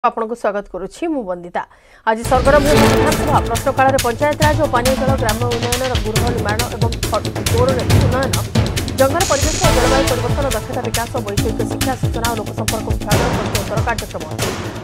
आपको स्वागत करुच्ची मु वंदिता। आज सरगरम विधानसभा प्रश्नकाल पंचायत राज और पानी जल ग्राम उन्नयन गृह निर्माण और उन्नयन जंगल परिवेश और जलवायु परिवर्तन दक्षता विकास वैषयिक शिक्षा सूचना और लोकसंपर्क विभाग प्रश्नोत्तर कार्यक्रम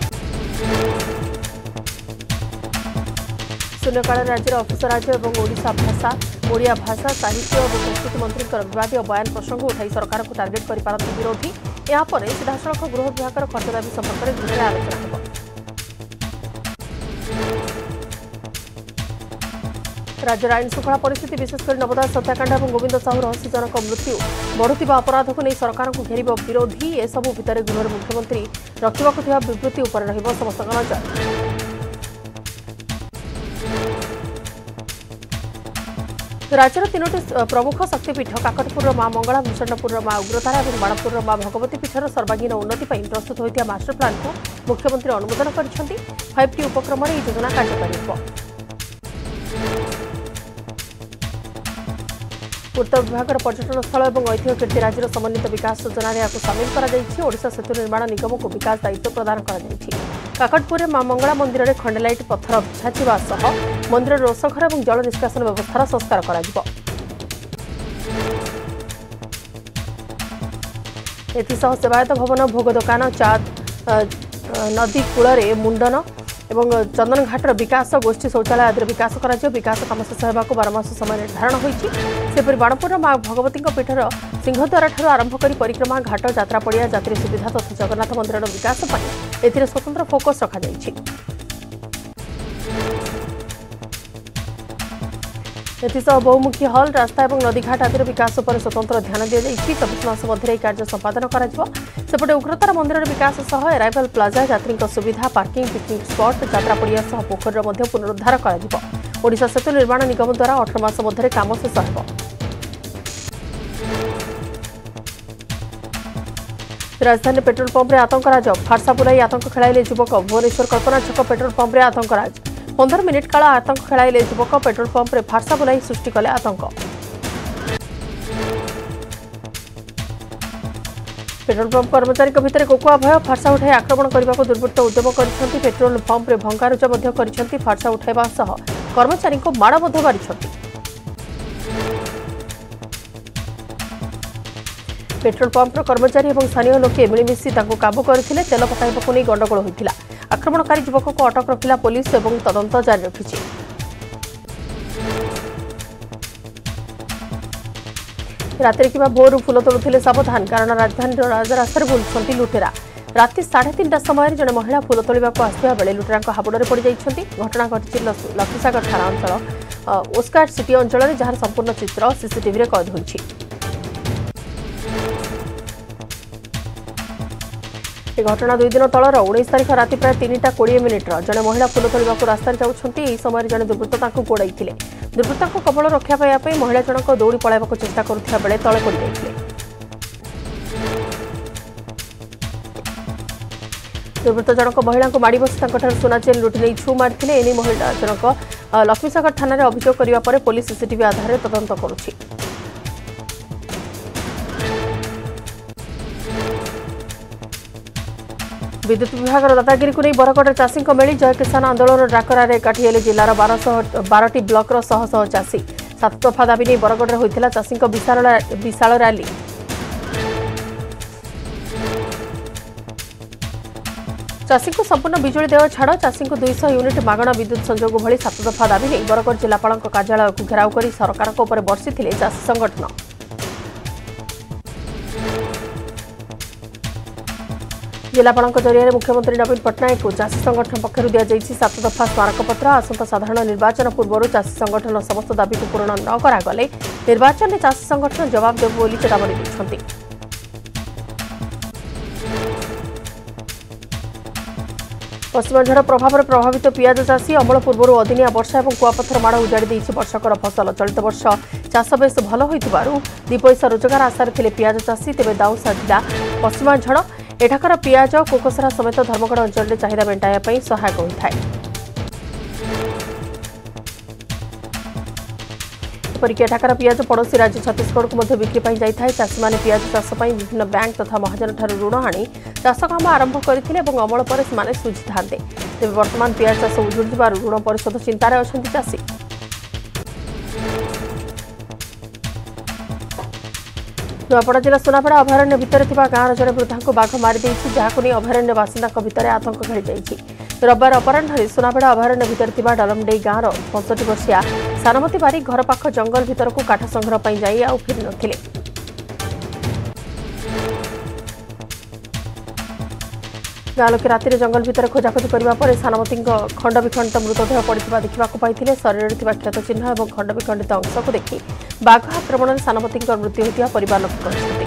शून्यकाल राज्य अफिसराज और ओडिशा भाषा ओडिया भाषा साहित्य और संस्कृति मंत्री विवाद बयान प्रसंग उठाई सरकार को टार्गेट कर विरोधी यापर सीधासख गृह विभाग खर्च दाबी संपर्क में गृह आलोचना हो। राज्य आईन श्रृंखला परिस्थिति विशेषकर नवदास हत्याकांड और गोविंद साहू रहस्यजनक मृत्यु बढ़ुवा अपराध को नहीं सरकार को घेर विरोधी एसबू भितर गृह मुख्यमंत्री रखा विवृत्ति उपर समस्त नजर। राज्यर तीनोटी प्रमुख शक्तिपीठ काकटपुर मां मंगला भूषणपुर मां उग्रतारा और बाणपुर मां भगवती पीठर सर्वांगीन उन्नति प्रस्तुत होता मास्टर प्लान को मुख्यमंत्री अनुमोदन कर 5T उपक्रम योजना कार्यकारी हो। पूर्त विभाग पर्यटन स्थल और ऐतिह्य कीर्ति राज्यर समन्वित विकास योजना सामिल कर सेतु निर्माण निगम को विकास दायित्व प्रदान कर काकटपुर मां मंगला मंदिर में खंडेलाइट पत्थर बिछा मंदिर रोषघर और जल निष्कासन व्यवस्थार संस्कार कर सेवायत भवन भोग दुकान चा नदी कूल मुंडन एवं चंदन घाटर विकास गोष्ठी शौचालय आदि विकास विकास काम शेष होगा 12 मास समय निर्धारण होपरी बाणपुर मां भगवती पीठर सिंहद्वार ठार आरंभ कर परिक्रमा घाट यात्रा पड़िया यात्री सुविधा तथा जगन्नाथ मंदिर विकास पर स्वतंत्र फोकस रखा बहुमुखी हल रास्ता और नदीघाट आदि विकास पर स्वतंत्र ध्यान दी 24 मास मध्य कार्य संपादन करपटे उग्रतारा मंदिर विकास सह एराइवल प्लाजा यात्री सुविधा पार्किंग पिकनिक स्पॉट यात्रा पड़िया सह पोखर पुनरुद्धार ओडिशा सेतु निर्माण निगम द्वारा 18 मास मध्य काम शेष हो। राजधानी पेट्रोल पंप में आतंकराज फारसा बुलाई आतंक खेलाइले युवक भुवनेश्वर कल्पना छक पेट्रोल पंप में आतंकराज 15 मिनिट काल आतंक खेलाइले युवक पेट्रोल पंप में फारसा बुलाई सृष्टि कले आतंक। पेट्रोल पंप कर्मचारी भितर कोकुआ भय फारसा उठाई आक्रमण करने को दुर्वृत्त उद्यम कर पेट्रोल पंप में भंगारुजा कर फारसा उठाइबा सह कर्मचारी को माड़ मारी। पेट्रोल पंपर कर्मचारी और स्थानीय लोके मिलमिशी काबू करते तेल पकाइबा नहीं गंडगोल होता आक्रमणकारी युवक को अटक रखिला पुलिस और तदंत जारी रखी। राति कि भोर फुल तोड़ुले सावधान कारण राजधानी राजरास्तार बुलुंट लुटेरा राति 3:30 समय जड़े महिला फुल तोड़ा आसवा बेले लुटेरा हाबुड़े पड़ जाती घटना घटी लक्ष्मीसागर थाना अंचल ओस्कार सिटी अंचल जार संपूर्ण चित्र सीसीटीवी कैद होती। घटना 2 दिन तलर 19 तारीख राति प्राय 3:20 जड़े महिला फुल तोड़ा रास्तार जाऊँगी समय जड़े दुर्वृत्त गोड़ाई दुर्वृत्त कबल रक्षा पाइबा महिला जनक दौड़ी पलाइबा चेष्टा करुवा बेले तले पड़ जाते दुर्वृत्त जनक महिला को माड़ी बसी सुना चेन लुटि नहीं छु मारी एने महिला जनक लक्ष्मीसागर थाना अभियोग करने पर पुलिस सीसीटीवी आधार में तदंत करुछि। विद्युत विभाग दादागिरी को नहीं बरगढ़ चाषी मेली जय किसान आंदोलन डाकरार एकाठी हेले जिलार 12टी ब्लॉकर शह शह चाषी 7 दफा दाबी नहीं बरगढ़ होता चाषी विशाल रैली। चाषी को संपूर्ण बिजुली देय छाड़ चाषी को 200 यूनिट मागणा विद्युत संजोग भली 7 दफा दाबी नहीं बरगढ़ जिलापाल कार्यालय को घेराव कर सरकार बर्षि चाषी संगठन। जिलापाल जरिए मुख्यमंत्री नवीन पट्टनायक को चाषी संगठन पक्षर दी 7 दफा स्मारकपत्र आसंता साधारण निर्वाचन पूर्व चाषी संगठन समस्त दाबी को पूरण न करागले निर्वाचन में चाषी संगठन जवाब देव बोली चेतावनी दैछन्ति। पश्चिम झड़ प्रभाव प्रभावित पियाज चाषी अमल पूर्व अदिनिया वर्षा और कुआपथर माड़ उजाड़ी वर्षकर फसल चलित वर्ष चाष बेस भल हो 2 पैसा रोजगार आशार थे पियाज चाषी तेज दाऊ साधिला पश्चिम झड़ एठाकर पियाज कोकसरा समेत धर्मगढ़ अंचल में चाहिदा मेटाइबा सहायक होता है। एपरिक एठाकार पियाज पड़ोशी राज्य छत्तीसगढ़ को मध्य बिक्री पर जाए चाषी मैंने पियाज चाष पर विभिन्न बैंक तथा महाजन ठारू ऋण आनी चाष काम आरंभ करते अमल पर से सुझी था तेज बर्तमान पियाज चाष उजुड़ ऋण परिशोध चिंतार अच्छा चाषी। नुआपड़ा जिला सुनापेड़ा अभयारण्य भितर गाँव जड़े वृद्धा को बाघ मारिदे जहां नहीं अभयारण्य बासिंदा भितर आतंक खेली रविवार अपराह सुनापेड़ा अभयारण्य भितर डलमडेई गाँव 65 वर्षिया सानमती बारी घर पाख जंगल भितर को काठ संग्रह पर जाई आउ फेरी नथिले। गाँ लोके राति जंगल भितर खोजाखोजी करने पर सानमती खंड विखंडित मृतदेह पड़ा देखा शरीर क्षत चिन्ह और खंड विखंडित अंश को देखि बाघ आक्रमण में सानमती मृत्यु होता परिवार लोक कहते।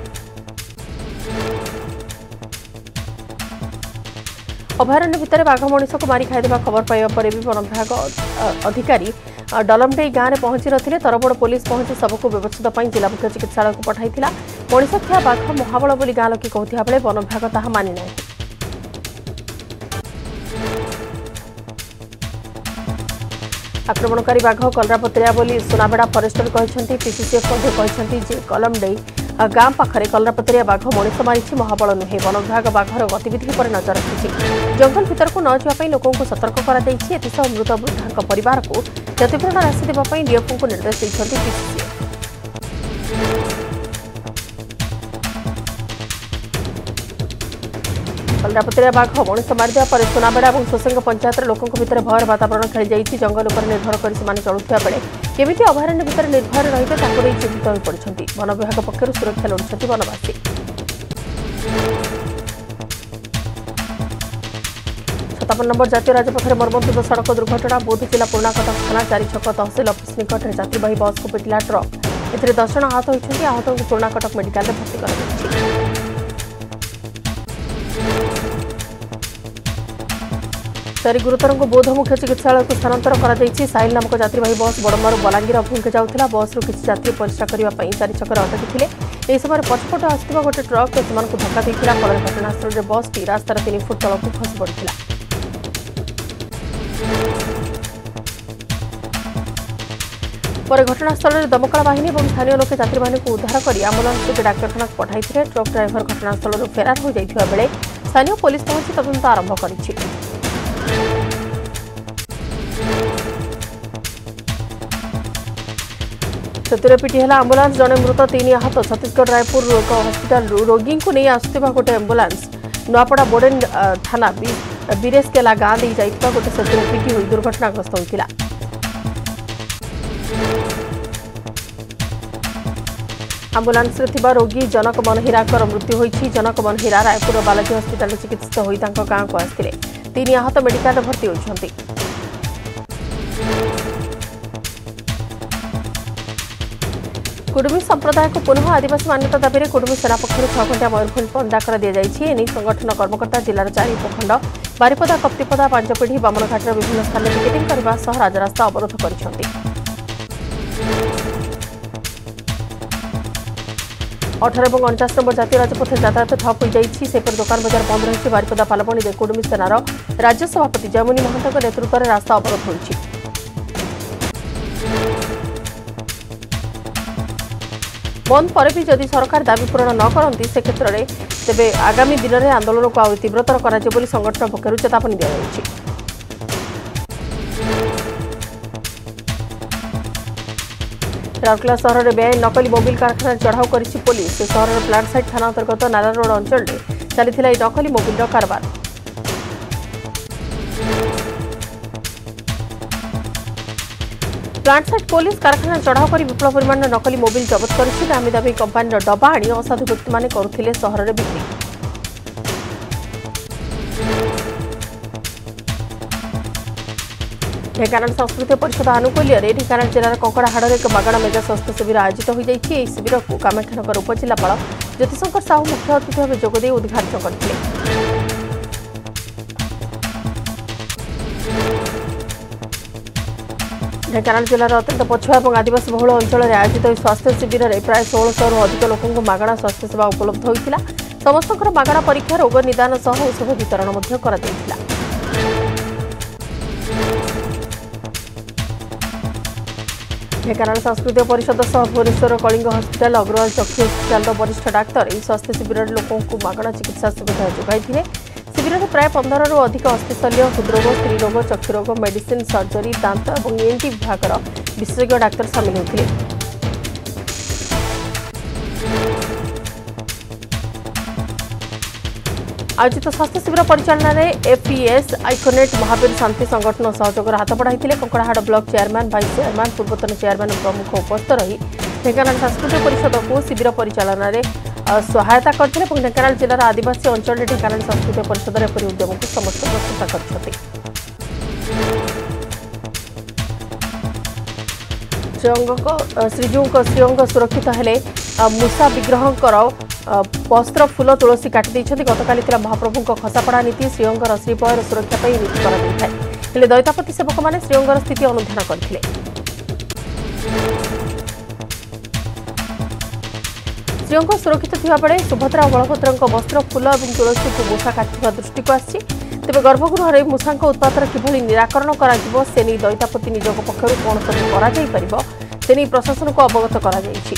अभयारण्य भितर बाघ मनीष को मारी खाईदेवा खबर पाइबा पर भी वन विभाग अधिकारी डलमडेई गाँव में पहुंची नथिले। तरबड़ पुलिस पहुंची सबको व्यवस्थित पर जिला मुख्य चिकित्सालय को पठाई मनीष थिया बाघ महाबल बोली गाँ लोके कहता बेले वन विभाग ताहा मानि नाही। आक्रमणकारी बाघ कलरापतरिया बोली सुनाबेड़ा फरेस्टर कहते पीसीसीएफ कहते कलमडेई गाँ पाखरे कलरापतरिया बाघ मनीष मारी महाबल नुहे वन विभाग बाघर गतिविधि पर नजर रखिछि जंगल भीतर को न जावाई लोकों को सतर्क कर मृत वृद्धा परिवार को क्षतिपूरण राशि देवाई डीएफओ को निर्देश देते पीसीसीएफ। कलरापतरिया बाघ मनीष मारिदेवा पर सुनाबेड़ा और सोसेंग पंचायत लोकों भीतर भयर वातावरण खेली जाइए जंगल पर निर्भर कर चलुवा बेले केमिति अभयारण्य भितर निर्भर रहिबे ताको नै चिंतित होई पड़छन्ति वन विभाग पक्षरु सुरक्षा लोड़छन्ति वनवासी। 57 नंबर जातीय राजपथर मर्मन्तुद सड़क दुर्घटना बौद्ध जिला पुराकटक थाना 4 छक तहसिल अफिस निकट में यात्रीवाही बस को पिटिला ट्रक एथिरे 10 जन आहत होइछन्ति आहत को पुराकटक मेडिकल में भर्ती कराଯାଇଛି। सारी गुरुतर को बौद्ध मुख्य चिकित्सालय को स्थानांतर कर साहिल नामक यात्रीवाही बस बड़मारू बलांगीर अभिमुखे जाऊला बस किसी यात्री परीक्षा करने 4 छक अटकी यह समय पछपट आसुवा गोटे ट्रक से धक्का देता फल घटनास्थल में बस टी रास्तार 3 फुट तल को खसी पड़ा। पर घटनास्थल में दमकल बाहिनी और स्थानीय लोके यात्री को उद्धार कर आम्बुलांस डाक्तखाना पठाई ट्रक ड्राइवर घटनास्थल फेरार हो जाता बेले स्थानीय पुलिस पहुंची तदंत आरंभ कर। क्षतिर पिटी है आंबुलांस जड़े मृत 3 आहत छत्तीसगढ़ रायपुर एक हस्पिटाल रोगी को नहीं आसुवा गोटे आंबुलांस नुआपड़ा बोडेन थाना बीरेसकेला गाँ दे जाइथिबा गोटे क्षतिर पिटी हुई दुर्घटनाग्रस्त होइतिला। आंबुलांस रे थिबा रोगी जनक मनहिराकर मृत्यु होइछि। जनक मनहिरा रायपुर बालाजी हस्पिटाल चिकित्सित होई तांको गाँ को आस्थिले 3 आहत मेडिकल भर्ती होइछन्ति। कुडुमी संप्रदाय को पुनः आदिवासी मान्यता दाबी में कुडुमी सेना पक्षर 6 घंटा मयूरभंज बंद डाकर दी जाए संगठन कर्मकर्ता जिलार 4 उपखंड बारिपदा कप्तिपदा पांचपीढ़ी बामनघाटर विभिन्न स्थान में पिकेटिंग करने राजरास्ता अवरोध कर 18 और 49 नंबर जातीय राजपथ यातायात ठप हो जाइए दुकान बजार बंद रही बारिपदा पालपणी में कुडुमी सेनार राज्य सभापति जयमुनी महंत नेतृत्व में रास्ता अवरोध होइछि। बंद पर भी जदि सरकार दाबी पूरण न करती से क्षेत्र में तेबे आगामी दिन में आंदोलन को आहुरी तीव्रतर कर संगठन पक्षर चेतावनी दी जाइए। राउरकेला सहर में बेआईन नकली मोबिल कारखाना चढ़ाऊ कर पुलिस सहर प्लांट साइट थाना अंतर्गत नाला रोड अंचल में चली नकली मोबिल कारबार। प्लांट साइट पुलिस कारखाना चढ़ाऊ कर विपुल परिमाण नकली मोबिल जबत कर दामी दामी कंपानी डबा आनी असाधु व्यक्ति मैंने करुले सहर में बिक्री। ढेंकानाल संस्कृति परिषद आनुकूल्य ढेंकानाल जिलार कंकड़ाहाड़ एक मागणा मेगा स्वास्थ्य शिविर आयोजित हो जाएगी। यह शिविर को कामाक्षानगर उपजिलापाल ज्योतिशंकर साहू मुख्य अतिथि भाव जोगदे उद्घाटन करते। ढेंकानाल जिलार अत्यंत पछुआ और आदिवासी बहुल अंचल में आयोजित स्वास्थ्य शिविर में प्राय 1600 अधिक लोकों मागणा स्वास्थ्य सेवा उपलब्ध होता समस्त मागणा परीक्षा रोग निदान सह औषध वितरण कर। ढेंकानाल सांस्कृतिक परिषद सह भुवनेश्वर कलिंग हस्पिटाल अग्रवाल चक्षु हस्पिटाल वरिष्ठ डाक्तर यह स्वास्थ्य शिविर लोकों मागणा चिकित्सा सुविधा जोगाई शिविर में प्राय 15 रु अधिक अस्थिशल्य हृदरोग स्त्रीरोग चक्षुरोग मेडिसिन सर्जरी दांत और एनटी विभाग विशेषज्ञ डाक्तर सामिल होते। आयोजित स्वास्थ्य शिविर परिचालन में एफईएस आइकोनेट महावीर शांति संगठन सहयोग हाथ बढ़ाई Kankadahad block chairman vice chairman पूर्वतन चेयरमैन प्रमुख उपस्थित रही ढेंकानाल सांस्कृतिक परिषद को शिविर परिचालन में सहायता करते ढेंकानाल जिलार आदिवासी अंचल ढेंकानाल सांस्कृतिक परिषद एपरी उद्यम को समस्त प्रशंसा कर श्रीजीव सुरक्षित हेले मूषा विग्रह वस्त्र फूल तुलसी काटी गतकाली महाप्रभु खसापड़ा नीति श्रीअंगर श्रीपयर सुरक्षा नीति कर दैतापति सेवक मैंने श्रीअंगर स्थिति अनुधान करते। श्रीअंग सुरक्षित थिबा बेले सुभद्रा और बलभद्र वस्त्र फूल और तुलसी को मूषा काटि दृष्टि को आसी तेज गर्भगृह में मूषा उत्पादर किभली निराकरण कर दैतापति निज पक्षर कौन सब प्रशासन को अवगत कर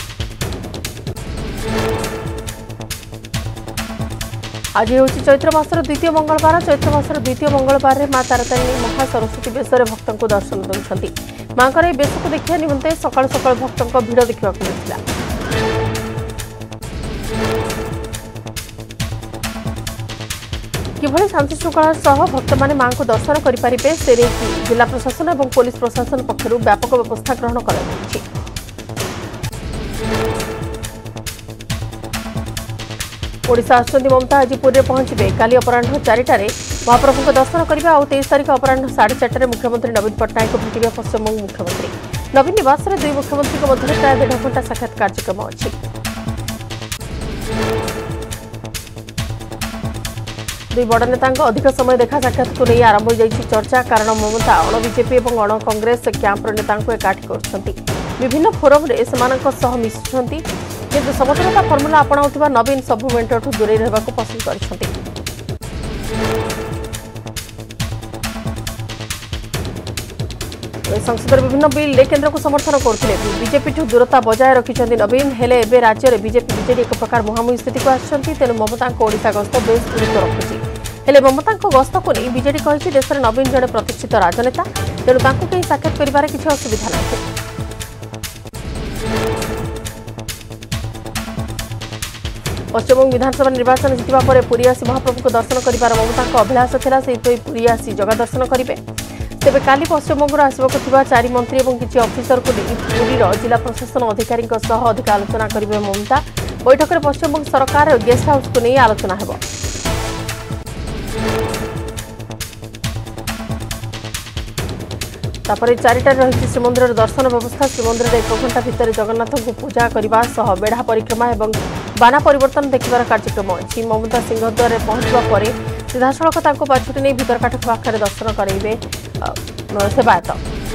आज हूँ चैत्र मासर द्वितीय मंगलवार। चैत्र मासर द्वितीय मंगलवार में मां तारातारिणी महासरस्वती बेशरे भक्तों को दर्शन देउछंती। मांकर बेश को देखा निमंते सकाल सकाल भक्तों भिड़ देखा मिलता। किभली शांति श्रृंखला सह भक्त माने मां को दर्शन करें से जिला प्रशासन और पुलिस प्रशासन पक्षर व्यापक व्यवस्था ग्रहण कर ओडिशा आसुंदी ममता आज पुरी पहुंचे काली अपराह 4टार महाप्रभु दर्शन करने और 23 तारीख अपराह 4:30 मुख्यमंत्री नवीन पट्टनायक को भेटे पश्चिमबंग मुख्यमंत्री नवीन निवास में दुई मुख्यमंत्री मध्य प्राय 1.5 घंटा साक्षात कार्यक्रम अच्छी। दुई बड़ नेता अधिक समय देखा साक्षात को नहीं आरंभ हो चर्चा कारण ममता अण बीजेपी और अण कांग्रेस कैंपर नेता एकाठी कर विभिन्न फोरम रे मिशुंट किंतु समतलता फर्मुला अपनाउथिबा नवीन सबु मेंटरठू दूरे रहबाको पसंद करछंती। संसद विभिन्न बिल केंद्र को समर्थन करते बीजेपी ठू दूरता बजाय रखिंट नवीन हेले एवं राज्य में बीजेपी बीजेडी एक प्रकार मुहांमुही स्थित को आछंती तेणु ममता ओडिशा गस्त बेस गुरुत्व रखुची हेले ममता गस्त को नहीं बीजेडी कही देश में नवीन जड़े प्रतिष्ठित राजनेता तेणु तांको कहीं साक्षात करिबारे किछि असुविधा नहीं। पश्चिमबंग विधानसभा निर्वाचन जीतवा पर पुरी आसी महाप्रभु को दर्शन कर ममता अभिलाष था से पुरी आसी जगह दर्शन करेंगे तेज काली पश्चिमबंग आसवा 4 मंत्री और किसी अफिसर को नहीं पुरीर जिला प्रशासन अधिकारी अधिक आलोचना करेंगे ममता बैठक में पश्चिमबंग सरकार और गेस्ट हाउस को नहीं आलोचना हो। तापर 4टार रही श्रीमंदिर दर्शन व्यवस्था श्रीमंदिर 1 घंटा भितर जगन्नाथ को पूजा करने बेढ़ा परिक्रमा और बाना परिवर्तन देखिबार कार्यक्रम अच्छी। ममता सिंहद्वार में पहुंचवा पर सीधासख बाछुटी नहीं भितरकाठ पाखे दर्शन करेंगे सेवायत।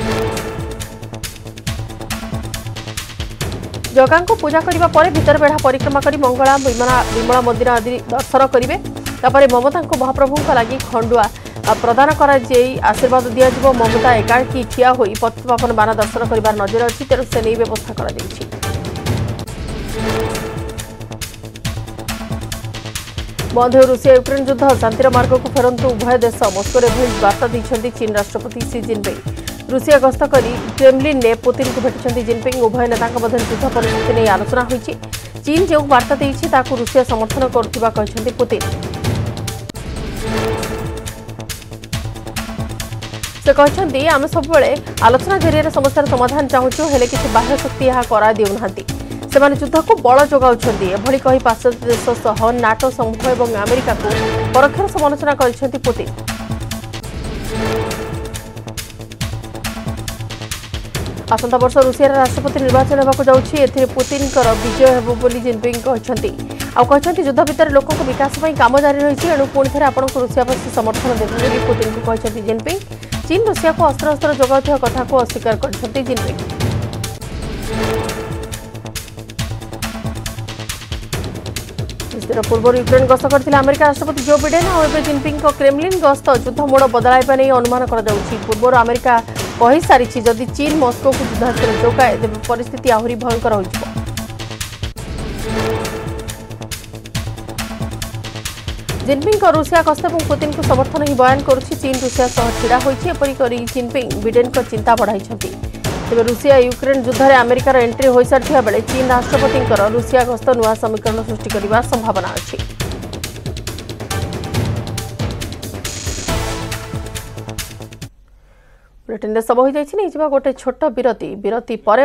जगा को पूजा करने पर भितर बेढ़ा परिक्रमा कर मंगला विमला मंदिर आदि दर्शन करेंगे ममता महाप्रभु लगी खंडुआ प्रदान कर आशीर्वाद दिज्व ममता एकाकी ठिया हो पतितपावन बाना दर्शन कर नजर अच्छी तेणु से नहीं व्यवस्था कर बंद हो रूसिया यूक्रेन युद्ध शांतिर मार्ग को फेरंतु उभय देश मस्को में वार्ता देते चीन राष्ट्रपति सी जिनपिंग रूसिया गस्त कर क्रेमलिन ने पुतिन को भेटी जिनपिंग उभय नेता मध्य युद्ध परिस्थिति नहीं आलोचना होती। चीन जो वार्ता देती रूसिया समर्थन करुवा पुतिन से कहते आम सब आलोचना जरिए समस्या समाधान चाहूँ हेले किसी बाह्य शक्ति यह करा देउना सेमाने युद्ध को बल जोगाउछन्ती एभली कही पाश्चात्य देश सह नाटो समूह और अमेरिका को परोक्षर समालोचना करिसेंती पुतिन। आसंता वर्ष रूसिया राष्ट्रपति निर्वाचन होगाक जाउछि एथिरे पुतिन विजय हेबो बोली जिनपिंग कहते युद्ध भितर लोकों को विकास काम जारी रही एणु पुणी थे आपन रूसिया प्रति समर्थन देवे बोली पुतिन को कहते जिनपिंग। चीन रूसिया को अस्त्र जोगाउथिबा कथा को अस्वीकार करछन्ती जिनपिंग। पूर्व यूक्रेन गस्त करथिले अमेरिका राष्ट्रपति जो बिडेन और जिनपिंग क्रेमलिन गस्त युद्ध मोड़ बदलाइबा नहीं अनुमान करा जाउछि। पूर्व अमेरिका कही सारी जदि चीन मस्को को युद्धास्त्र जोगाए तेज परिस्थिति आहरी भयंकर हो जिनपिंग रूसिया गस्त और पुतिन को समर्थन ही बयान करुच्ची चीन रूसिया सह ढड़ा होपरी जिनपिंग बिडेन को चिंता बढ़ाई तेज रूसिया यूक्रेन युद्ध में अमेरिकार एंट्री हो सारी बेले चीन राष्ट्रपति रूसिया गस्त नुआ समीकरण सृष्टि करने संभावना अच्छी। बुलेटिन सब हो गोटे छोट विरति पर